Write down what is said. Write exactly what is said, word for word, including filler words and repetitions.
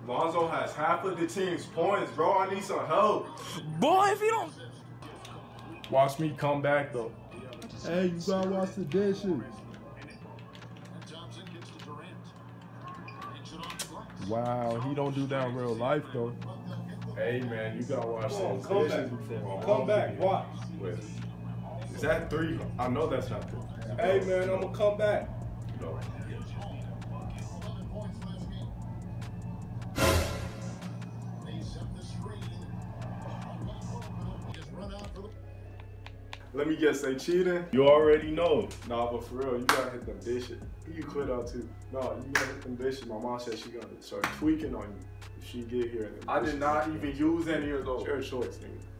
Lonzo has half of the team's points, bro. I need some help. Boy, if you don't... Watch me come back, though. Hey, you gotta watch the dishes. Wow, he don't do that in real life, though. Hey, man, you gotta watch Come those on, come dishes back. before. Come back, watch. Wait. Is that three? I know that's not three. Hey, man, I'm gonna come back. No. Let me guess, they cheating? You already know. Nah, but for real, you gotta hit them dishes. You quit out too. No, you gotta hit them dishes. My mom said she gonna start tweaking on you if she get here. I did not even use any of those. Your choice, nigga.